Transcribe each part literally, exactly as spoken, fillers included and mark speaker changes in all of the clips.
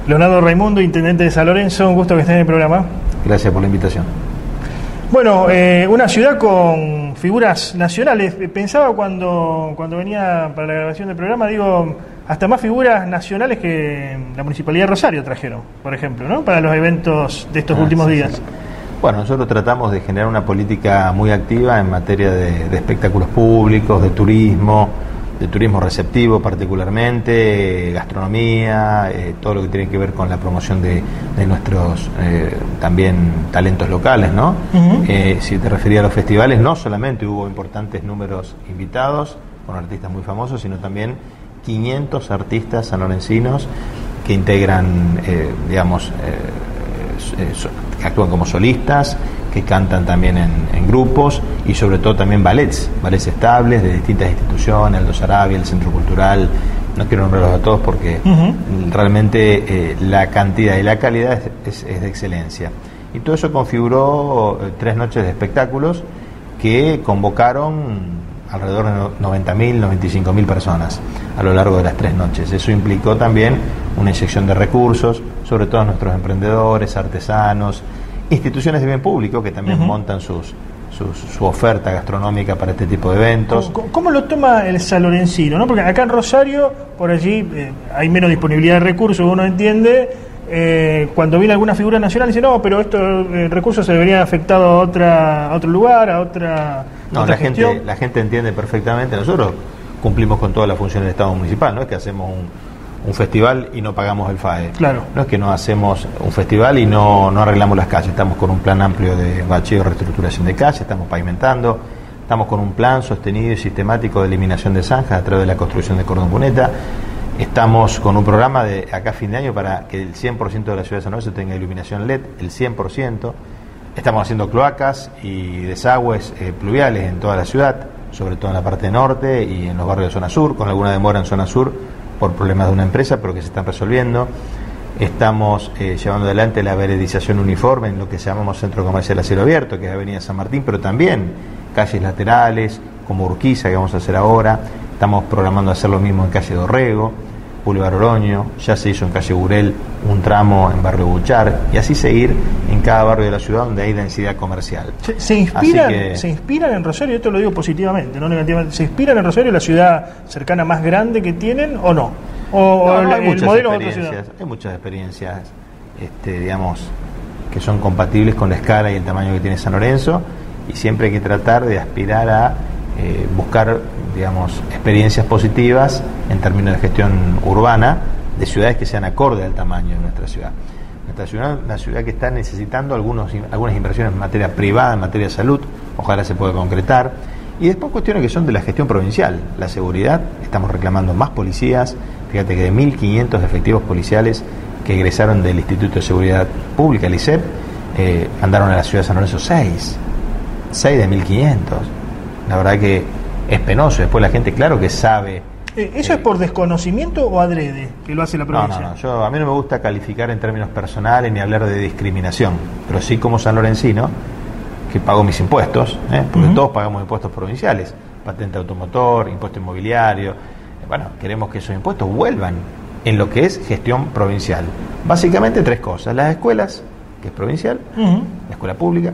Speaker 1: Leonardo Raimundo, intendente de San Lorenzo, un gusto que estés en el programa.
Speaker 2: Gracias por la invitación.
Speaker 1: Bueno, eh, una ciudad con figuras nacionales. Pensaba cuando, cuando venía para la grabación del programa, digo, hasta más figuras nacionales que la Municipalidad de Rosario trajeron, por ejemplo, ¿no? Para los eventos de estos ah, últimos
Speaker 2: sí,
Speaker 1: días.
Speaker 2: Sí. Bueno, nosotros tratamos de generar una política muy activa en materia de, de espectáculos públicos, de turismo, de turismo receptivo particularmente, gastronomía, eh, todo lo que tiene que ver con la promoción de, de nuestros eh, también talentos locales, ¿no? Uh-huh. Eh, si te refería a los festivales, no solamente hubo importantes números invitados con artistas muy famosos, sino también quinientos artistas sanlorencinos que integran, eh, digamos, eh, eh, so, que actúan como solistas, que cantan también en, en grupos y sobre todo también ballets, ballets estables de distintas instituciones, Aldo Sarabia, el Centro Cultural, no quiero nombrarlos a todos porque uh-huh. realmente eh, la cantidad y la calidad es, es, es de excelencia. Y todo eso configuró eh, tres noches de espectáculos que convocaron alrededor de noventa mil, noventa y cinco mil personas a lo largo de las tres noches. Eso implicó también una inyección de recursos, sobre todo a nuestros emprendedores, artesanos, instituciones de bien público que también uh-huh. montan sus, sus, su oferta gastronómica para este tipo de eventos.
Speaker 1: ¿Cómo, cómo lo toma el sanlorencino, ¿no? Porque acá en Rosario, por allí, eh, hay menos disponibilidad de recursos, uno entiende. Eh, cuando viene alguna figura nacional dice no, pero estos eh, recursos se deberían afectar a otra a otro lugar, a otra
Speaker 2: no
Speaker 1: otra
Speaker 2: la
Speaker 1: gestión.
Speaker 2: gente la gente entiende perfectamente. Nosotros cumplimos con todas las funciones del Estado municipal, no es que hacemos un, un festival y no pagamos el F A E,
Speaker 1: claro.
Speaker 2: No es que no hacemos un festival y no, no arreglamos las calles. Estamos con un plan amplio de bacheo y reestructuración de calles, estamos pavimentando, estamos con un plan sostenido y sistemático de eliminación de zanjas a través de la construcción de cordón cuneta. Estamos con un programa de acá a fin de año para que el cien por ciento de la ciudad de San Lorenzo tenga iluminación L E D, el cien por ciento. Estamos haciendo cloacas y desagües eh, pluviales en toda la ciudad, sobre todo en la parte norte y en los barrios de zona sur, con alguna demora en zona sur por problemas de una empresa, pero que se están resolviendo. Estamos eh, llevando adelante la veredización uniforme en lo que llamamos Centro Comercial a Cielo Abierto, que es Avenida San Martín, pero también calles laterales, como Urquiza, que vamos a hacer ahora. Estamos programando hacer lo mismo en calle Dorrego, Boulevard Oroño, ya se hizo en calle Burel un tramo en barrio Buchar, y así seguir en cada barrio de la ciudad donde hay densidad comercial.
Speaker 1: ¿Se, se inspiran que... se inspiran en Rosario? Esto lo digo positivamente, no negativamente. ¿Se inspiran en Rosario, la ciudad cercana más grande que tienen, o no? ¿O
Speaker 2: no, no, hay
Speaker 1: el
Speaker 2: muchas
Speaker 1: modelo de
Speaker 2: experiencias,
Speaker 1: otra ciudad?
Speaker 2: Hay muchas experiencias, este, digamos, que son compatibles con la escala y el tamaño que tiene San Lorenzo, y siempre hay que tratar de aspirar a eh, buscar, digamos, experiencias positivas en términos de gestión urbana de ciudades que sean acorde al tamaño de nuestra ciudad. Nuestra ciudad es una ciudad que está necesitando algunos, algunas inversiones en materia privada, en materia de salud, ojalá se pueda concretar, y después cuestiones que son de la gestión provincial, la seguridad. Estamos reclamando más policías, fíjate que de mil quinientos efectivos policiales que egresaron del Instituto de Seguridad Pública, el I S E P, eh, mandaron a la ciudad de San Lorenzo seis, seis de mil quinientos. La verdad que es penoso. Después la gente, claro que sabe.
Speaker 1: Eh, ¿Eso eh, es por desconocimiento o adrede que lo hace la provincia?
Speaker 2: No, no, no. Yo, a mí no me gusta calificar en términos personales ni hablar de discriminación, pero sí como sanlorencino, que pago mis impuestos, ¿eh? porque uh-huh. todos pagamos impuestos provinciales, patente automotor, impuesto inmobiliario. Bueno, queremos que esos impuestos vuelvan en lo que es gestión provincial. Básicamente tres cosas: las escuelas, que es provincial, uh-huh. la escuela pública,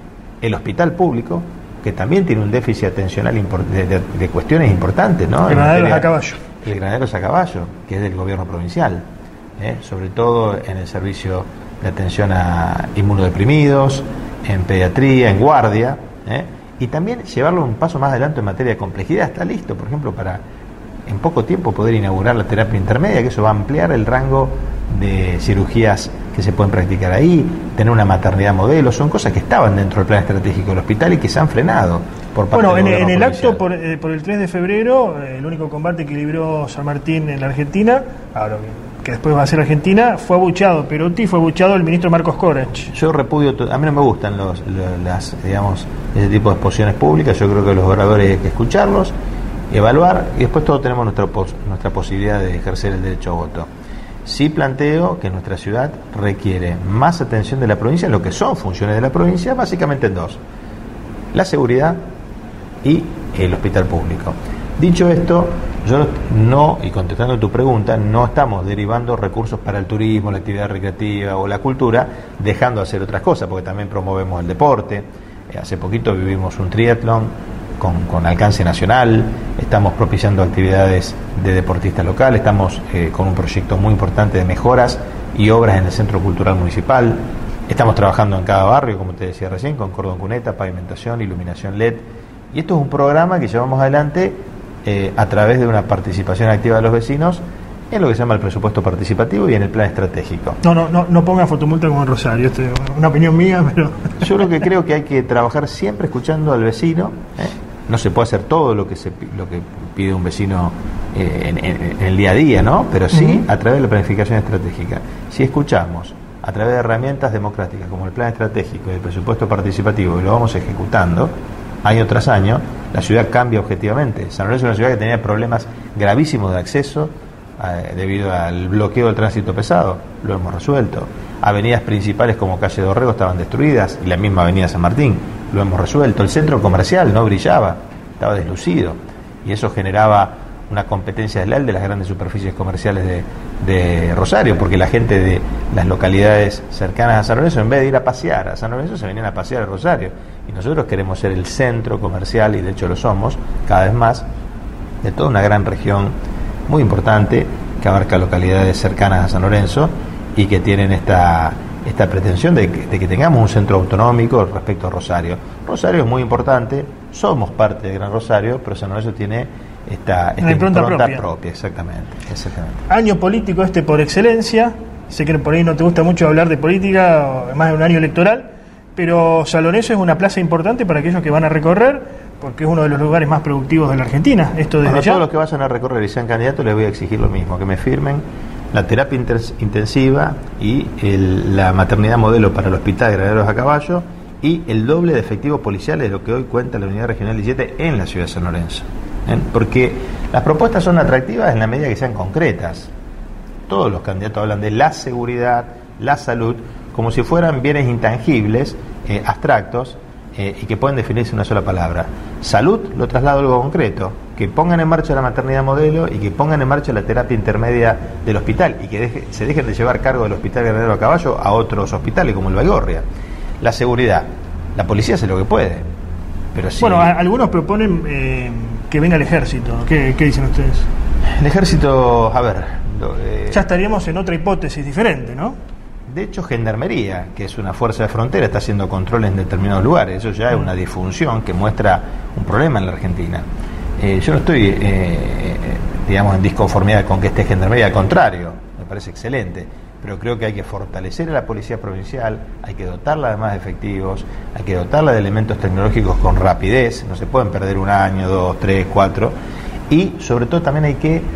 Speaker 2: el hospital público, que también tiene un déficit atencional de, de, de cuestiones importantes, ¿no?
Speaker 1: El Granaderos a Caballo.
Speaker 2: El Granaderos a Caballo, que es del gobierno provincial, ¿eh? sobre todo en el servicio de atención a inmunodeprimidos, en pediatría, en guardia, ¿eh? y también llevarlo un paso más adelante en materia de complejidad. Está listo, por ejemplo, para en poco tiempo poder inaugurar la terapia intermedia, que eso va a ampliar el rango de cirugías que se pueden practicar ahí, tener una maternidad modelo. Son cosas que estaban dentro del plan estratégico del hospital y que se han frenado por parte
Speaker 1: bueno,
Speaker 2: del
Speaker 1: en, en el
Speaker 2: provincial.
Speaker 1: acto por, eh, por el tres de febrero, eh, el único combate que libró San Martín en la Argentina, ahora que después va a ser Argentina, fue abuchado Perotti, fue abuchado el ministro Marcos Corach.
Speaker 2: Yo repudio, a mí no me gustan los, los, las, digamos, ese tipo de exposiciones públicas. Yo creo que los oradores hay que escucharlos, evaluar, y después todos tenemos nuestra, nuestra posibilidad de ejercer el derecho a voto. Sí planteo que nuestra ciudad requiere más atención de la provincia en lo que son funciones de la provincia, básicamente en dos: la seguridad y el hospital público. Dicho esto, Yo no, y contestando tu pregunta, no estamos derivando recursos para el turismo, la actividad recreativa o la cultura, dejando de hacer otras cosas, porque también promovemos el deporte. Eh, hace poquito vivimos un triatlón con, con alcance nacional, estamos propiciando actividades de deportistas locales, estamos eh, con un proyecto muy importante de mejoras y obras en el Centro Cultural Municipal. Estamos trabajando en cada barrio, como te decía recién, con cordón cuneta, pavimentación, iluminación L E D. Y esto es un programa que llevamos adelante eh, a través de una participación activa de los vecinos en lo que se llama el presupuesto participativo y en el plan estratégico.
Speaker 1: No, no, no, no ponga fotomulta como en Rosario, esto es una opinión mía, pero...
Speaker 2: Yo lo que creo que hay que trabajar siempre escuchando al vecino. ¿eh? No se puede hacer todo lo que se lo que pide un vecino eh, en, en, en el día a día, ¿no? Pero sí uh-huh. a través de la planificación estratégica. Si escuchamos a través de herramientas democráticas como el plan estratégico y el presupuesto participativo y lo vamos ejecutando año tras año, la ciudad cambia objetivamente. San Lorenzo es una ciudad que tenía problemas gravísimos de acceso eh, debido al bloqueo del tránsito pesado, lo hemos resuelto. Avenidas principales como Calle Dorrego estaban destruidas y la misma Avenida San Martín, lo hemos resuelto. El centro comercial no brillaba, estaba deslucido y eso generaba una competencia desleal de las grandes superficies comerciales de, de Rosario, porque la gente de las localidades cercanas a San Lorenzo, en vez de ir a pasear a San Lorenzo, se venían a pasear a Rosario. Y nosotros queremos ser el centro comercial, y de hecho lo somos cada vez más, de toda una gran región muy importante que abarca localidades cercanas a San Lorenzo y que tienen esta, esta pretensión de que, de que tengamos un centro autonómico respecto a Rosario. Rosario es muy importante, somos parte del Gran Rosario, pero San Lorenzo tiene esta, esta
Speaker 1: impronta,
Speaker 2: impronta
Speaker 1: propia.
Speaker 2: propia, exactamente, exactamente.
Speaker 1: Año político este por excelencia. Sé que por ahí no te gusta mucho hablar de política, además de un año electoral, pero San Lorenzo es una plaza importante para aquellos que van a recorrer, porque es uno de los lugares más productivos de la Argentina. Esto desde
Speaker 2: Bueno,
Speaker 1: ya.
Speaker 2: todos los que vayan a recorrer y sean candidatos les voy a exigir lo mismo, que me firmen la terapia intensiva y el, la maternidad modelo para el Hospital de Granaderos a Caballo y el doble de efectivos policiales de lo que hoy cuenta la Unidad Regional diecisiete en la ciudad de San Lorenzo. ¿eh? Porque las propuestas son atractivas en la medida que sean concretas. Todos los candidatos hablan de la seguridad, la salud, como si fueran bienes intangibles, eh, abstractos, eh, y que pueden definirse en una sola palabra. Salud lo traslado a algo concreto, que pongan en marcha la maternidad modelo y que pongan en marcha la terapia intermedia del hospital y que deje, se dejen de llevar cargo del Hospital Granadero a Caballo a otros hospitales como el Baigorria. La seguridad, la policía hace lo que puede, pero sí.
Speaker 1: Bueno, a, algunos proponen eh, que venga el ejército. ¿Qué, qué dicen ustedes?
Speaker 2: El ejército, a ver... Lo, eh,
Speaker 1: ya estaríamos en otra hipótesis diferente, ¿no?
Speaker 2: De hecho, Gendarmería, que es una fuerza de frontera, está haciendo controles en determinados lugares. Eso ya es una disfunción que muestra un problema en la Argentina. Eh, yo no estoy, eh, eh, digamos, en disconformidad con que esté Gendarmería, al contrario, me parece excelente. Pero creo que hay que fortalecer a la Policía Provincial, hay que dotarla de más efectivos, hay que dotarla de elementos tecnológicos con rapidez, no se pueden perder un año, dos, tres, cuatro. Y sobre todo también hay que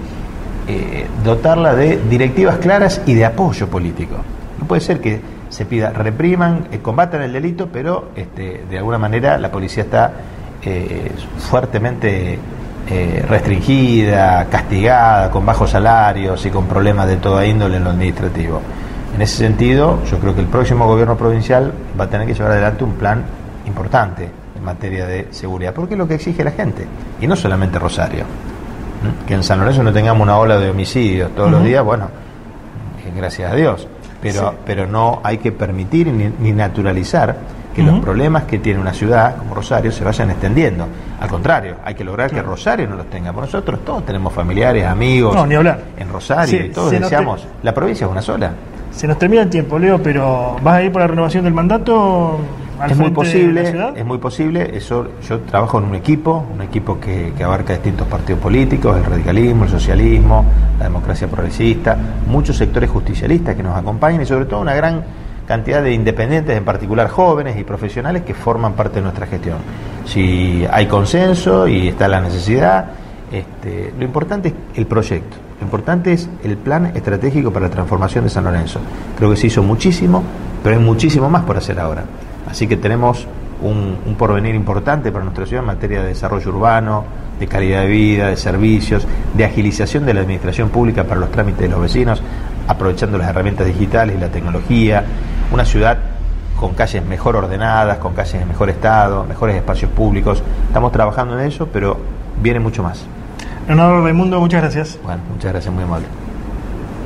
Speaker 2: eh, dotarla de directivas claras y de apoyo político. No puede ser que se pida, repriman, eh, combatan el delito, pero este, de alguna manera la policía está eh, fuertemente eh, restringida, castigada, con bajos salarios y con problemas de toda índole en lo administrativo. En ese sentido, yo creo que el próximo gobierno provincial va a tener que llevar adelante un plan importante en materia de seguridad, porque es lo que exige la gente, y no solamente Rosario. ¿Mm? Que en San Lorenzo no tengamos una ola de homicidios todos uh-huh. los días, bueno, eh, gracias a Dios. Pero, sí. pero no hay que permitir ni, ni naturalizar que uh-huh. los problemas que tiene una ciudad como Rosario se vayan extendiendo. Al contrario, hay que lograr claro. que Rosario no los tenga. Por nosotros todos tenemos familiares, amigos
Speaker 1: no, ni hablar.
Speaker 2: en Rosario sí, y todos deseamos. Te... La provincia es una sola.
Speaker 1: Se nos termina el tiempo, Leo, pero ¿vas a ir por la renovación del mandato? Al
Speaker 2: es muy posible,
Speaker 1: de la ciudad?
Speaker 2: es muy posible. Eso, yo trabajo en un equipo, un equipo que, que abarca distintos partidos políticos, el radicalismo, el socialismo, la democracia progresista, muchos sectores justicialistas que nos acompañan y sobre todo una gran cantidad de independientes, en particular jóvenes y profesionales que forman parte de nuestra gestión. Si hay consenso y está la necesidad, este, lo importante es el proyecto, lo importante es el plan estratégico para la transformación de San Lorenzo. Creo que se hizo muchísimo, pero hay muchísimo más por hacer ahora. Así que tenemos un, un porvenir importante para nuestra ciudad en materia de desarrollo urbano, de calidad de vida, de servicios, de agilización de la administración pública para los trámites de los vecinos, aprovechando las herramientas digitales y la tecnología. Una ciudad con calles mejor ordenadas, con calles en mejor estado, mejores espacios públicos. Estamos trabajando en eso, pero viene mucho más.
Speaker 1: Leonardo Raimundo, muchas gracias.
Speaker 2: Bueno, muchas gracias, muy amable.